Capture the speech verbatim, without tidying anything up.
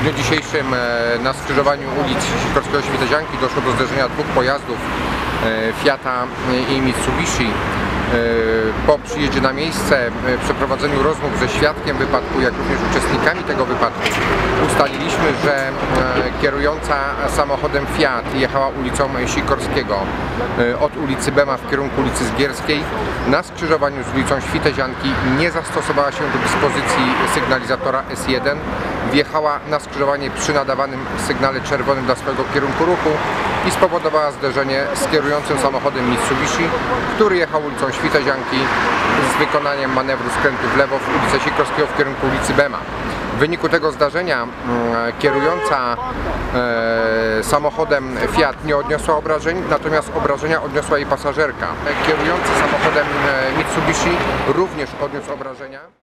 dniu dzisiejszym na skrzyżowaniu ulic Sikorskiego-Świtezianki doszło do zderzenia dwóch pojazdów Fiata i Mitsubishi. Po przyjeździe na miejsce, przeprowadzeniu rozmów ze świadkiem wypadku, jak również uczestnikami tego wypadku, ustaliliśmy, że kierująca samochodem Fiat jechała ulicą Sikorskiego od ulicy Bema w kierunku ulicy Zgierskiej. Na skrzyżowaniu z ulicą Świtezianki nie zastosowała się do dyspozycji sygnalizatora S jeden, wjechała na skrzyżowanie przy nadawanym sygnale czerwonym dla swojego kierunku ruchu i spowodowała zderzenie z kierującym samochodem Mitsubishi, który jechał ulicą Świtezianki z wykonaniem manewru skrętu w lewo w ulicę Sikorskiego w kierunku ulicy Bema. W wyniku tego zdarzenia kierująca e, samochodem Fiat nie odniosła obrażeń, natomiast obrażenia odniosła jej pasażerka. Kierujący samochodem Mitsubishi również odniósł obrażenia.